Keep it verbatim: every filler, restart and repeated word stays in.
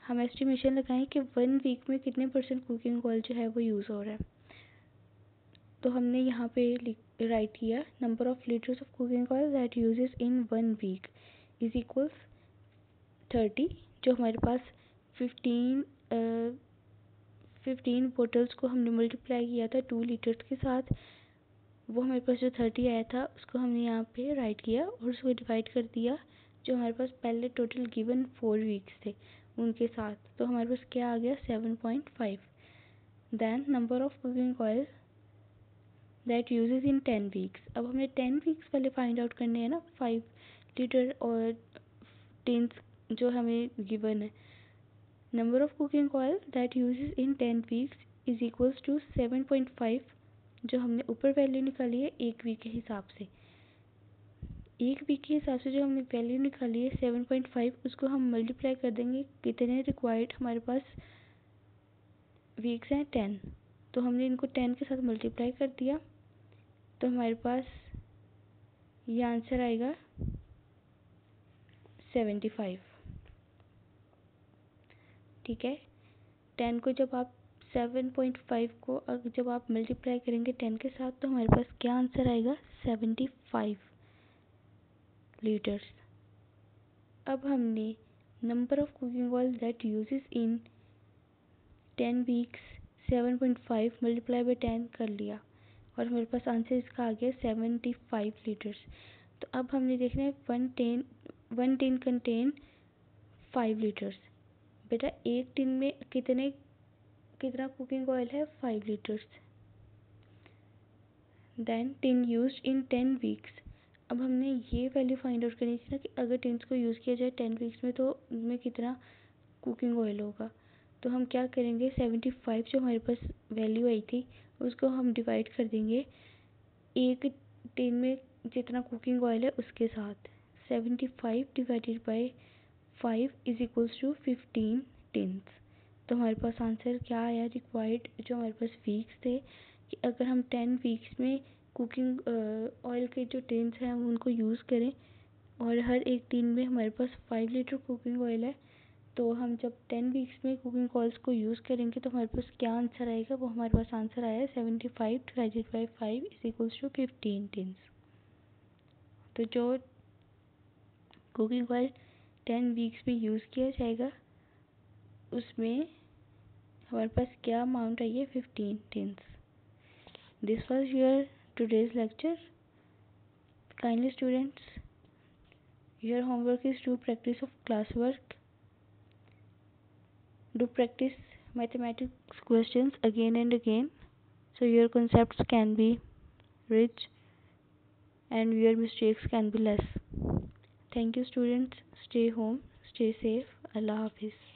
हम एस्टिमेशन लगाएं कि वन वीक में कितने परसेंट कुकिंग ऑयल जो है वो यूज़ हो रहा है। तो हमने यहाँ पे राइट किया number of litres of cooking oil that uses in one week is equals thirty, जो हमारे पास फिफ्टीन फिफ्टीन बोटल्स को हमने मल्टीप्लाई किया था टू लीटर्स के साथ, वो हमारे पास जो थर्टी आया था उसको हमने यहाँ पे राइट किया और उसको डिवाइड कर दिया जो हमारे पास पहले टोटल गिवन फोर वीक्स थे उनके साथ। तो हमारे पास क्या आ गया seven point five. Then number of cooking oil that uses in ten weeks. अब हमें टेन वीक्स पहले फाइंड आउट करने हैं ना, फाइव लीटर और टिन्स जो हमें गिवन है। Number of cooking oil that uses in ten weeks is equals to seven point five, जो हमने ऊपर वैल्यू निकाली है एक वीक के हिसाब से। एक वीक के हिसाब से जो हमने वैल्यू निकाली है सेवन पॉइंट फाइव, उसको हम मल्टीप्लाई कर देंगे कितने रिक्वायर्ड हमारे पास वीक्स हैं टेन, तो हमने इनको टेन के साथ मल्टीप्लाई कर दिया तो हमारे पास ये आंसर आएगा सेवेंटी फाइव। ठीक है, टेन को जब आप सेवन पॉइंट फाइव को जब आप मल्टीप्लाई करेंगे टेन के साथ तो हमारे पास क्या आंसर आएगा सेवेंटी फाइव लीटर्स। अब हमने number of cooking oil that uses in ten weeks seven point five multiply by ten कर लिया और हमारे पास आंसर इसका आ गया सेवेंटी फाइव लीटर्स। तो अब हमने देखना है one ten one tin contain five litres. बेटा एक टिन में कितने कितना कुकिंग ऑयल है five litres. Then tin used in ten weeks. अब हमने ये वैल्यू फाइंड आउट करनी थी ना कि अगर टिन्स को यूज़ किया जाए टेन वीक्स में तो उनमें कितना कुकिंग ऑयल होगा। तो हम क्या करेंगे सेवेंटी फाइव जो हमारे पास वैल्यू आई थी उसको हम डिवाइड कर देंगे एक टिन में जितना कुकिंग ऑयल है उसके साथ। Seventy five divided by five is equals to fifteen tins. तो हमारे पास आंसर क्या आया रिक्वायर्ड जो हमारे पास वीक्स थे कि अगर हम टेन वीक्स में कुकिंग ऑयल के जो टिन्स हैं उनको यूज़ करें और हर एक टिन में हमारे पास फाइव लीटर कुकिंग ऑयल है, तो हम जब टेन वीक्स में कुकिंग ऑयल्स को यूज़ करेंगे तो हमारे पास क्या आंसर आएगा, वो हमारे पास आंसर आया seventy five divided by five is equals to fifteen tins. तो जो कुकिंग ऑयल टेन वीक्स में यूज़ किया जाएगा उसमें हमारे पास क्या अमाउंट आई है fifteen tins. This was your today's lecture. Kindly students, your homework is to practice of class work. Do practice mathematics questions again and again so your concepts can be rich and your mistakes can be less. Thank you students. Stay home, stay safe. Allah Hafiz.